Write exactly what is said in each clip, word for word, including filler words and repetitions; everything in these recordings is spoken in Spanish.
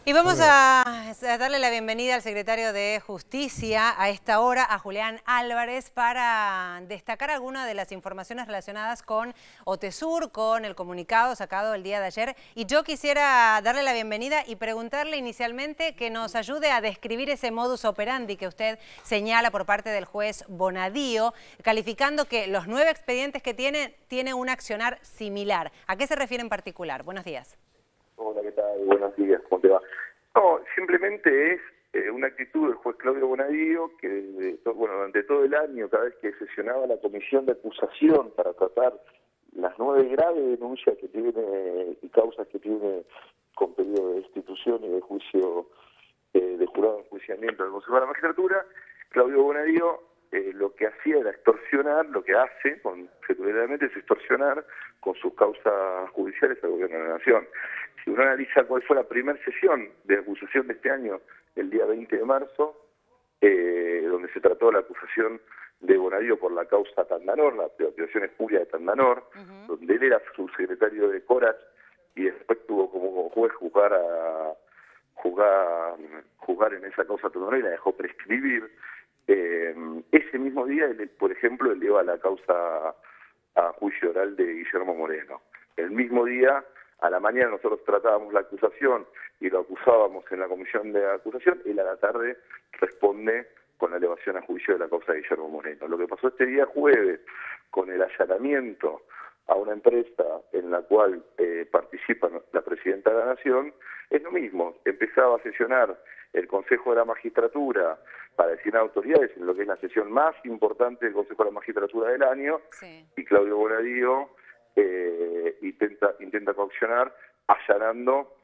Y vamos a, a darle la bienvenida al secretario de Justicia a esta hora, a Julián Álvarez, para destacar algunas de las informaciones relacionadas con OTESUR, con el comunicado sacado el día de ayer. Y yo quisiera darle la bienvenida y preguntarle inicialmente que nos ayude a describir ese modus operandi que usted señala por parte del juez Bonadío, calificando que los nueve expedientes que tiene, tiene un accionar similar. ¿A qué se refiere en particular? Buenos días. Hola, ¿qué tal? Buenos días, ¿cómo te va? No, simplemente es eh, una actitud del juez Claudio Bonadío que, de, bueno, durante todo el año, cada vez que sesionaba la comisión de acusación para tratar las nueve graves denuncias que tiene y causas que tiene con pedido de destitución y de juicio, eh, de jurado de enjuiciamiento del Consejo de la Magistratura, Claudio Bonadío eh, lo que hacía era extorsionar, lo que hace, con, secundariamente, es extorsionar con sus causas judiciales al gobierno de la Nación. Si uno analiza cuál fue la primera sesión de acusación de este año, el día veinte de marzo, eh, donde se trató la acusación de Bonadío por la causa Tandanor, la privatización espuria de Tandanor, uh-huh. donde él era subsecretario de Corach y después tuvo como juez jugar a jugar, jugar en esa causa Tandanor y la dejó prescribir. Eh, ese mismo día, él, por ejemplo, él lleva la causa a juicio oral de Guillermo Moreno. El mismo día, a la mañana, nosotros tratábamos la acusación y lo acusábamos en la comisión de acusación, y a la tarde responde con la elevación a juicio de la causa de Guillermo Moreno. Lo que pasó este día jueves con el allanamiento a una empresa en la cual eh, participa la presidenta de la Nación es lo mismo. Empezaba a sesionar el Consejo de la Magistratura para designar autoridades en lo que es la sesión más importante del Consejo de la Magistratura del año, sí. y Claudio Bonadío eh, intenta, intenta coaccionar allanando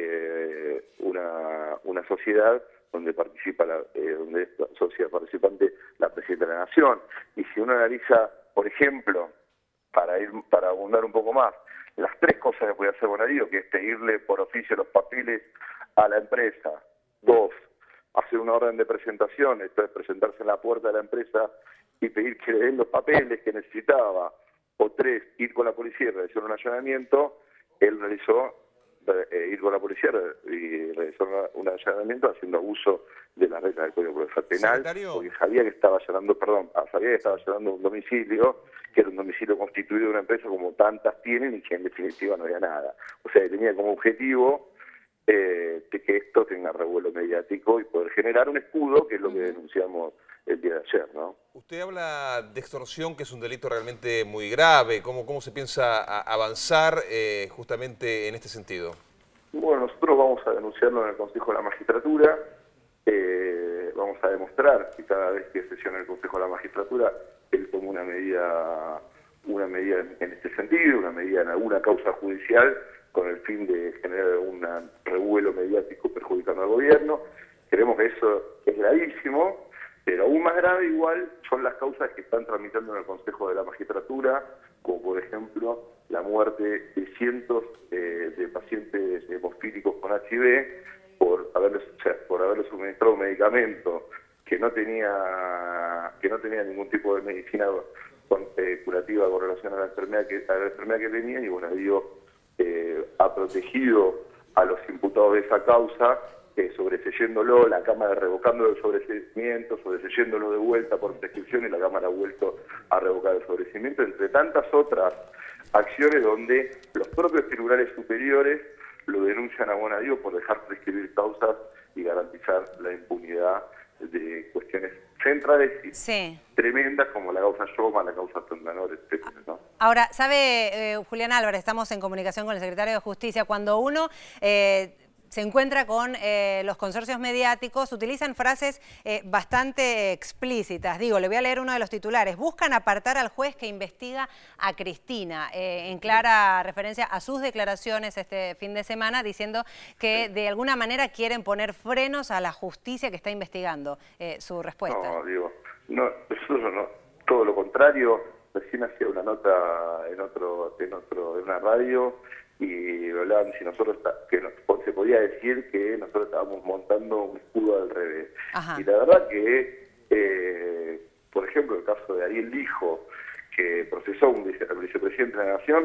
eh, una, una sociedad donde participa la, eh, donde es sociedad participante la presidenta de la Nación. Y si uno analiza, por ejemplo, para ir para abundar un poco más, las tres cosas que puede hacer Bonadío, que es pedirle por oficio los papeles a la empresa. Dos, hacer una orden de presentación, esto es presentarse en la puerta de la empresa y pedir que le den los papeles que necesitaba. O tres, ir con la policía y realizar un allanamiento. Él realizó eh, ir con la policía y realizó un allanamiento haciendo abuso de las reglas del Código Procesal Penal, ¿Secretario? Porque sabía que estaba allanando, perdón, sabía que estaba allanando un domicilio, que era un domicilio constituido de una empresa como tantas tienen y que en definitiva no había nada. O sea, tenía como objetivo eh, de que esto tenga revuelo mediático y poder generar un escudo, que es lo que denunciamos el día de ayer, ¿no? Usted habla de extorsión, que es un delito realmente muy grave. ¿Cómo, cómo se piensa a avanzar eh, justamente en este sentido? Bueno, nosotros vamos a denunciarlo en el Consejo de la Magistratura. Eh, vamos a demostrar que cada vez que sesiona el Consejo de la Magistratura, él toma una medida, una medida en este sentido, una medida en alguna causa judicial, con el fin de generar un revuelo mediático perjudicando al gobierno. Creemos que eso es gravísimo, pero aún más grave igual son las causas que están tramitando en el Consejo de la Magistratura, como por ejemplo la muerte de cientos eh, de pacientes hemofílicos con H I V por haberles, o sea, por haberles suministrado un medicamento que no tenía que no tenía ningún tipo de medicina con, eh, curativa con relación a la enfermedad que a la enfermedad que tenían, y bueno, digo, eh, ha protegido a los imputados de esa causa, Eh, sobreseyéndolo, la Cámara revocando el sobreseimiento, sobreseyéndolo de vuelta por prescripción y la Cámara ha vuelto a revocar el sobreseimiento, entre tantas otras acciones donde los propios tribunales superiores lo denuncian a Bonadío por dejar prescribir causas y garantizar la impunidad de cuestiones centrales y sí. tremendas como la causa Yoma, la causa Tandanor, etcétera, ¿no? Ahora, sabe, eh, Julián Álvarez, estamos en comunicación con el secretario de Justicia, cuando uno Eh, se encuentra con eh, los consorcios mediáticos, utilizan frases eh, bastante explícitas. Digo, le voy a leer uno de los titulares. Buscan apartar al juez que investiga a Cristina, eh, en clara referencia a sus declaraciones este fin de semana, diciendo que de alguna manera quieren poner frenos a la justicia que está investigando. Eh, su respuesta. No, digo, no, nosotros no, todo lo contrario. Recién hacía una nota en otro, en otro, en una radio, y hablaban si nosotros que nos, se podía decir que nosotros estábamos montando un escudo al revés. Ajá. Y la verdad que, eh, por ejemplo, el caso de Ariel Lijo, que procesó un vice, al vicepresidente de la Nación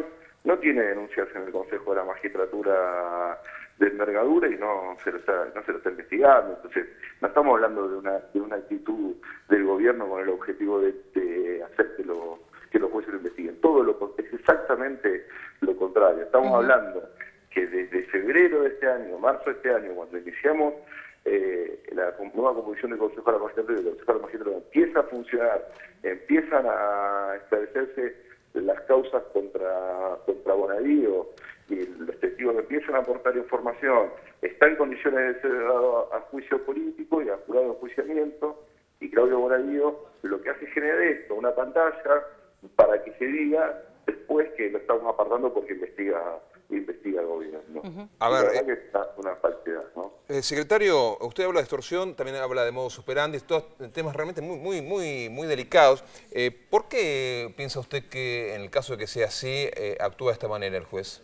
no tiene denuncias en el Consejo de la Magistratura de envergadura y no se lo está, no se lo está investigando. Entonces, no estamos hablando de una, de una actitud del gobierno con el objetivo de, de hacer que, lo, que los jueces lo investiguen. Todo lo es exactamente lo contrario. Estamos uh-huh. hablando que desde febrero de este año, marzo de este año, cuando iniciamos eh, la nueva composición del Consejo de la Magistratura, el Consejo de la Magistratura empieza a funcionar, empiezan a establecerse las causas contra, contra Bonadío, y los testigos empiezan a aportar información, está en condiciones de ser dado a, a juicio político y a jurado de enjuiciamiento, y Claudio Bonadío lo que hace es generar esto, una pantalla para que se diga después que lo estamos apartando porque investiga investiga el gobierno. Uh-huh. A ver, la verdad eh, que está una falsedad, ¿no? Eh, secretario, usted habla de extorsión, también habla de modus operandi, todos temas realmente muy muy muy muy delicados. Eh, ¿Por qué piensa usted que en el caso de que sea así, eh, actúa de esta manera el juez?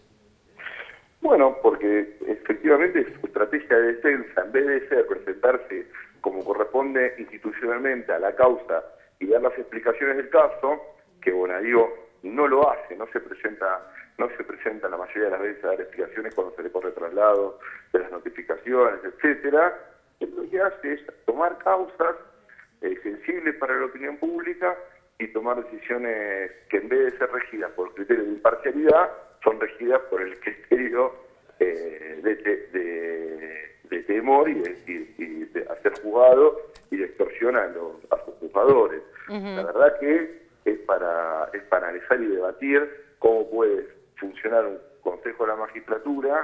Bueno, porque efectivamente su estrategia de defensa, en vez de ser presentarse como corresponde institucionalmente a la causa y dar las explicaciones del caso, que Bonadío no lo hace, no se presenta no se presenta la mayoría de las veces a dar explicaciones cuando se le corre traslado de las notificaciones, etcétera. Lo que hace es tomar causas eh, sensibles para la opinión pública y tomar decisiones que en vez de ser regidas por criterios de imparcialidad, son regidas por el criterio eh, de, de, de, de temor y de, y, y de hacer juzgado y de extorsión a, los, a sus juzgadores. Uh-huh. La verdad que es para, es para analizar y debatir cómo puede funcionar un Consejo de la Magistratura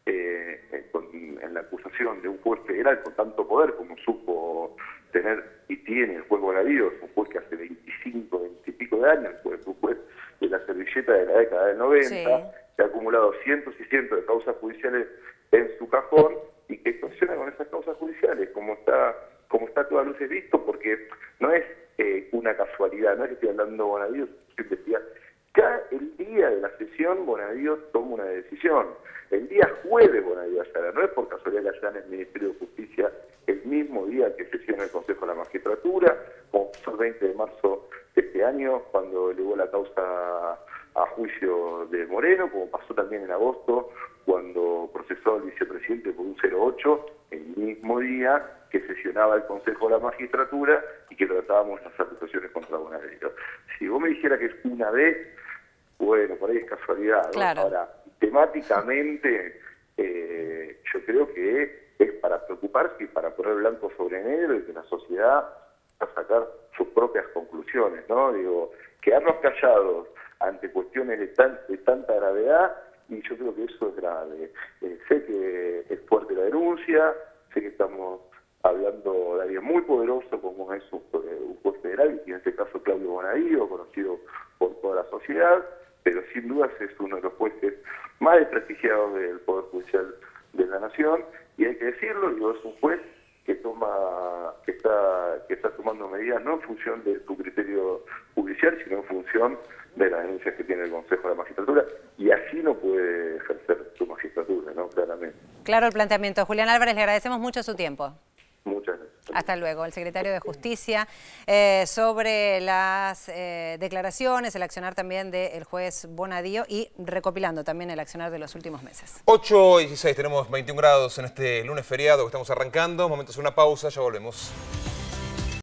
eh, con, en la acusación de un juez federal con tanto poder como supo tener y tiene el juez Bonadío, es un juez que hace veinticinco, veinte y pico de años, fue un juez de la servilleta de la década del noventa, sí. que ha acumulado cientos y cientos de causas judiciales en su cajón y que extorsiona con esas causas judiciales, como está como está a todas luces visto, porque no es eh, una casualidad, no es que estoy hablando de Bonadío, se investiga. Ya el día de la sesión, Bonadío toma una decisión. El día jueves, Bonadío allana, no es por casualidad que allana el Ministerio de Justicia el mismo día que sesiona el Consejo de la Magistratura, como fue el veinte de marzo de este año, cuando elevó la causa a juicio de Moreno, como pasó también en agosto, cuando procesó al vicepresidente por un cero ocho, el mismo día que sesionaba el Consejo de la Magistratura y que tratábamos las acusaciones contra Bonadío. Si vos me dijeras que es una vez, bueno, por ahí es casualidad, ¿no? Claro. Ahora, temáticamente, eh, yo creo que es para preocuparse y para poner blanco sobre negro y que la sociedad va a sacar sus propias conclusiones, ¿no? Digo, quedarnos callados ante cuestiones de, tan, de tanta gravedad, y yo creo que eso es grave. Eh, sé que es fuerte la denuncia, sé que estamos hablando de alguien muy poderoso como es un, un juez federal, y en este caso Claudio Bonadío, conocido por toda la sociedad, pero sin dudas es uno de los jueces más desprestigiados del Poder Judicial de la Nación, y hay que decirlo, digo, es un juez que toma, que está, que está tomando medidas no en función de su criterio judicial, sino en función de las denuncias que tiene el Consejo de la Magistratura, y así no puede ejercer su magistratura, ¿no? Claramente. Claro el planteamiento. Julián Álvarez, le agradecemos mucho su tiempo. Muchas gracias. Hasta luego. El secretario de Justicia eh, sobre las eh, declaraciones, el accionar también del juez Bonadío y recopilando también el accionar de los últimos meses. ocho y dieciséis, tenemos veintiún grados en este lunes feriado que estamos arrancando. Momentos de una pausa, ya volvemos.